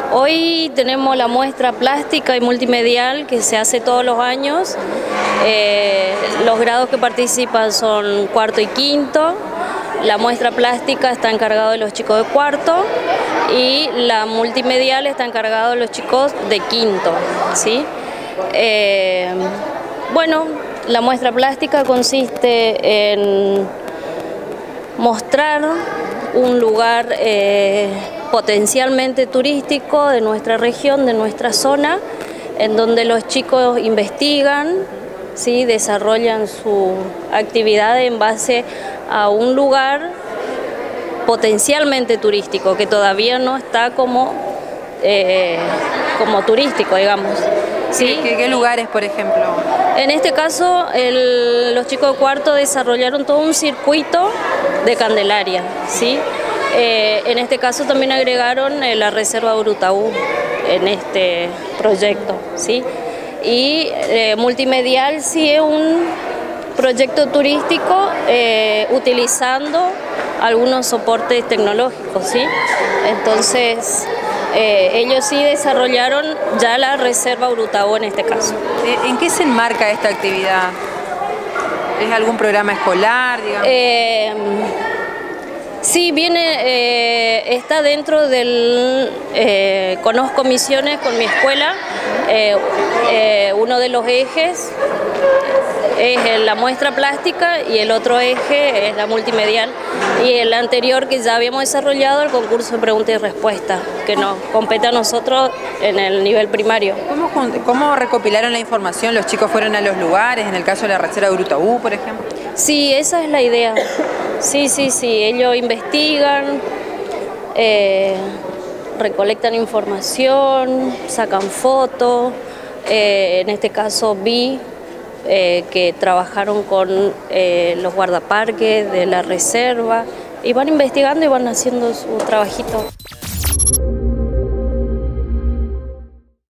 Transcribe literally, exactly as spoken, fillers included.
Hoy tenemos la muestra plástica y multimedial que se hace todos los años. Eh, los grados que participan son cuarto y quinto. La muestra plástica está encargada de los chicos de cuarto y la multimedial está encargada de los chicos de quinto, ¿sí? Eh, bueno, la muestra plástica consiste en mostrar un lugar eh, potencialmente turístico de nuestra región, de nuestra zona, en donde los chicos investigan, ¿sí? Desarrollan su actividad en base a un lugar potencialmente turístico, que todavía no está como, eh, como turístico, digamos. ¿Sí? ¿Qué, qué lugares, por ejemplo? En este caso, el, los chicos de cuarto desarrollaron todo un circuito de Candelaria, ¿sí? Eh, en este caso también agregaron eh, la Reserva Urutaú en este proyecto, ¿sí? Y eh, multimedial sí es un proyecto turístico eh, utilizando algunos soportes tecnológicos, ¿sí? Entonces, eh, ellos sí desarrollaron ya la Reserva Urutaú en este caso. ¿En qué se enmarca esta actividad? ¿Es algún programa escolar, digamos? Eh, Sí, viene, eh, está dentro del, eh, conozco misiones con mi escuela, eh, eh, uno de los ejes es la muestra plástica y el otro eje es la multimedial, y el anterior que ya habíamos desarrollado, el concurso de preguntas y respuestas, que nos compete a nosotros en el nivel primario. ¿Cómo, cómo recopilaron la información? ¿Los chicos fueron a los lugares, en el caso de la Reserva de Urutaú, por ejemplo? Sí, esa es la idea. Sí, sí, sí, ellos investigan, eh, recolectan información, sacan fotos, eh, en este caso vi eh, que trabajaron con eh, los guardaparques de la reserva y van investigando y van haciendo su trabajito.